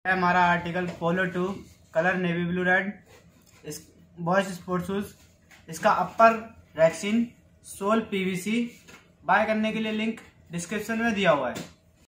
है हमारा article polo 2 colour navy blue red, इस बॉयज स्पोर्ट्स शूज। इसका upper rexine, sole PVC. Buy करने के लिए लिंक डिस्क्रिप्शन में दिया हुआ है।